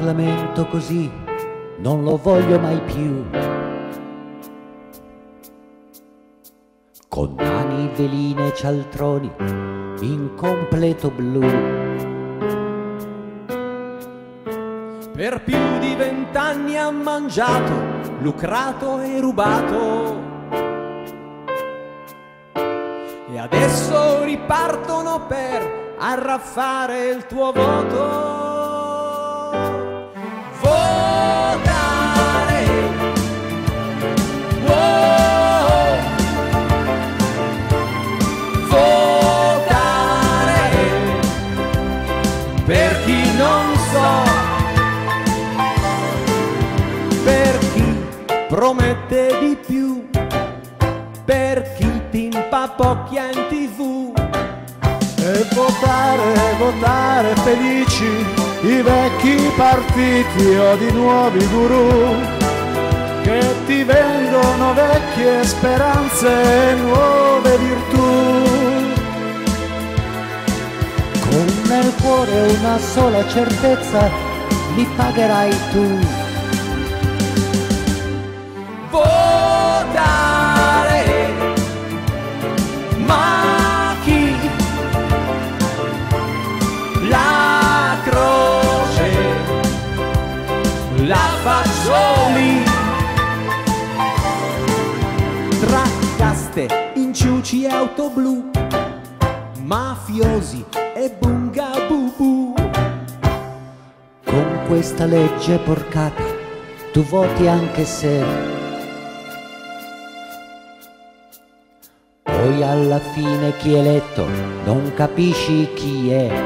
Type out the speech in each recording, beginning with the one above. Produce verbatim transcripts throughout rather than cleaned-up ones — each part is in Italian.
Parlamento così non lo voglio mai più. Con nani, veline e cialtroni in completo blu. Per più di vent'anni ha mangiato, lucrato e rubato. E adesso ripartono per arraffare il tuo voto. Votare, wow. Votare per chi non so, per chi promette di più, per chi pimpa pocchia in tivù. E votare, votare felici i vecchi partiti o di nuovi guru che ti vendono vecchie speranze e nuove virtù. Con nel cuore una sola certezza, li pagherai tu. Votare, ma chi? La croce la faccio lì, tra caste, inciuci e auto blu, mafiosi e bungabubu. Con questa legge porcata tu voti anche se poi alla fine chi è eletto non capisci chi è.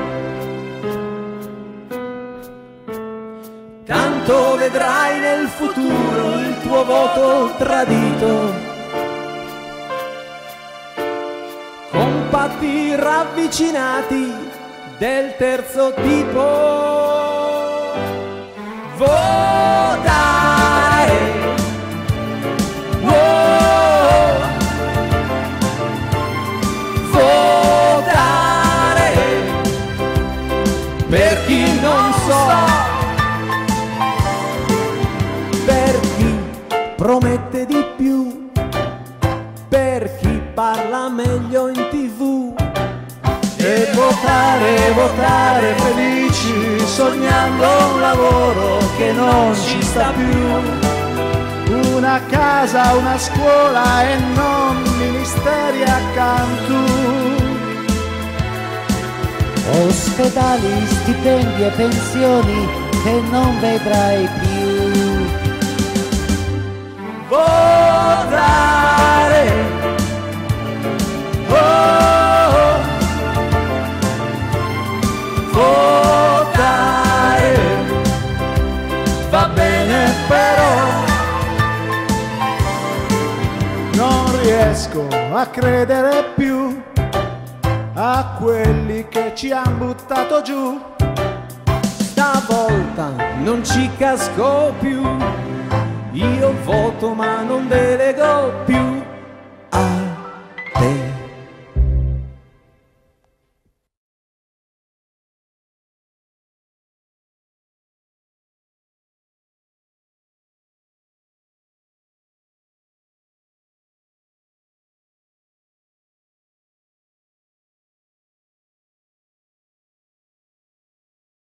Tanto vedrai nel futuro il tuo voto tradito, con patti ravvicinati del terzo tipo. Votare, wow. Votare per chi non so, per chi promette di più, per chi parla meglio in tivù. E votare, votare felici sognando un lavoro che non ci sta più, una casa, una scuola e non ministeri accanto. Ospedali, stipendi e pensioni che non vedrai più. Votare, oh, votare, va bene però non riesco a credere più a quelli che ci han buttato giù. stavolta non ci casco più, io voto ma non delego più a te.